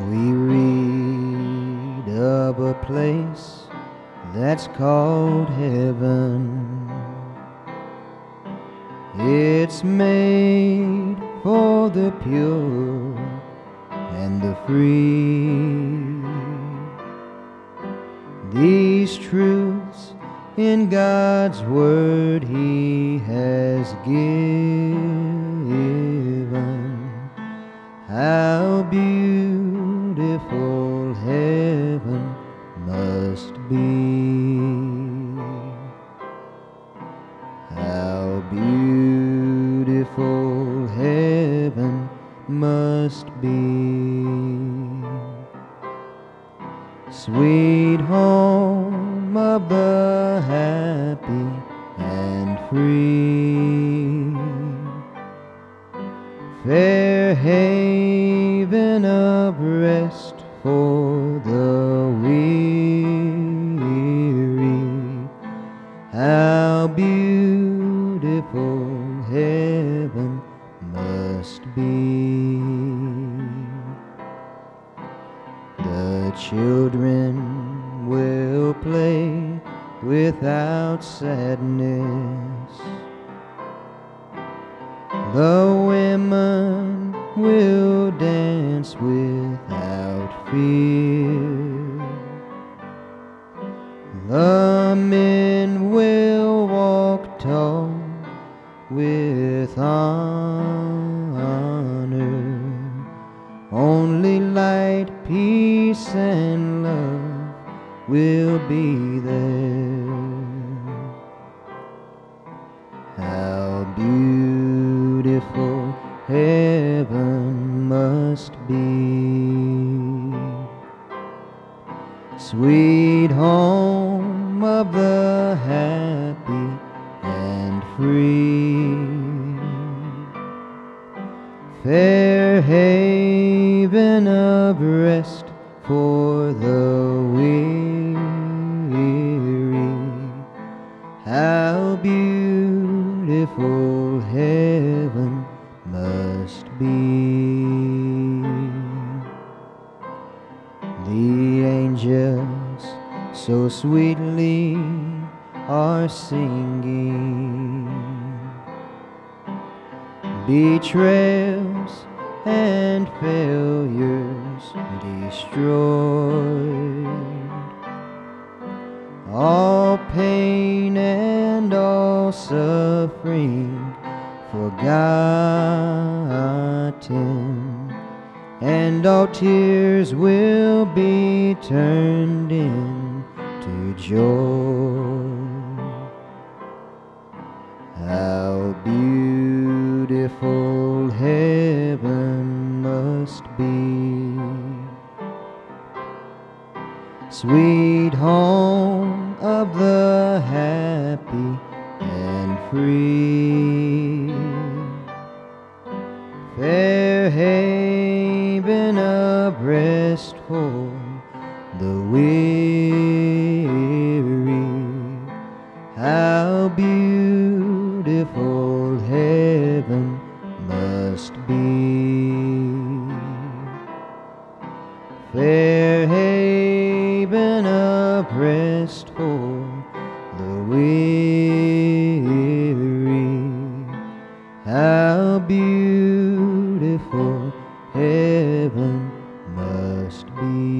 We read of a place that's called heaven. It's made for the pure and the free. These truths in God's Word He has given. How beautiful heaven must be. How beautiful heaven must be. Sweet home of the happy and free, fair haven of rest for the weary. How beautiful heaven must be. The children will play without sadness. The women will dance without fear. The men will walk tall with honor. Only light, peace, and love will be there. How beautiful heaven must be. Sweet home of the happy and free, fair haven of rest for the weary. How beautiful heaven must be. The angels so sweetly are singing. Betrayals and failures destroyed, all pain and all suffering forgotten, and all tears will be turned into joy. How beautiful heaven must be. Sweet home of the happy and free, fair haven of rest for the weary. How beautiful heaven must be. Fair haven of rest for the weary. How beautiful heaven must be.